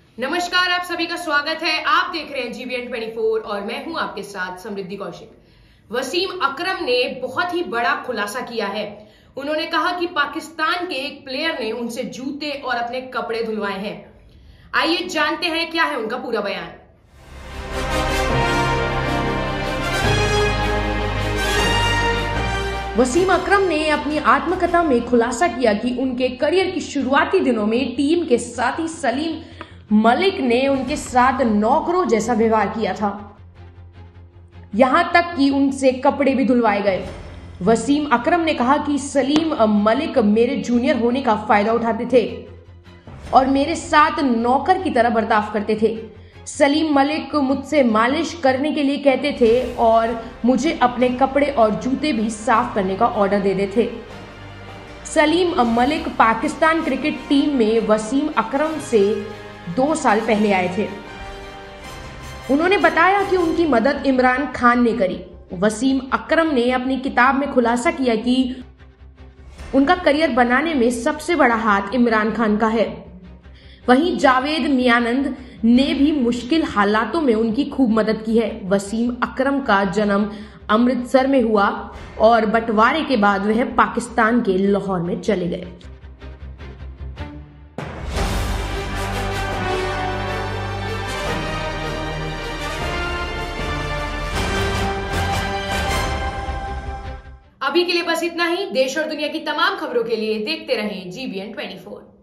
नमस्कार, आप सभी का स्वागत है। आप देख रहे हैं GBN 24 और मैं हूं आपके साथ समृद्धि कौशिक। वसीम अकरम ने बहुत ही बड़ा खुलासा किया है। उन्होंने कहा कि पाकिस्तान के एक प्लेयर ने उनसे जूते और अपने कपड़े धुलवाए हैं। आइए जानते हैं क्या है उनका पूरा बयान। वसीम अकरम ने अपनी आत्मकथा में खुलासा किया कि उनके करियर की शुरुआती दिनों में टीम के साथी सलीम मलिक ने उनके साथ नौकरों जैसा व्यवहार किया था, यहां तक कि उनसे कपड़े भी धुलवाए गए। वसीम अकरम ने कहा कि सलीम मलिक मेरे जूनियर होने का फायदा उठाते थे और मेरे साथ नौकर की तरह बर्ताव करते थे। सलीम मलिक मुझसे मालिश करने के लिए कहते थे और मुझे अपने कपड़े और जूते भी साफ करने का ऑर्डर देते थे। सलीम मलिक पाकिस्तान क्रिकेट टीम में वसीम अकरम से 2 साल पहले आए थे। उन्होंने बताया कि उनकी मदद इमरान खान ने करी। वसीम अकरम ने अपनी किताब में खुलासा किया कि उनका करियर बनाने में सबसे बड़ा हाथ इमरान खान का है। वहीं जावेद मियानंद ने भी मुश्किल हालातों में उनकी खूब मदद की है। वसीम अकरम का जन्म अमृतसर में हुआ और बंटवारे के बाद वह पाकिस्तान के लाहौर में चले गए। अभी के लिए बस इतना ही। देश और दुनिया की तमाम खबरों के लिए देखते रहें GBN 24।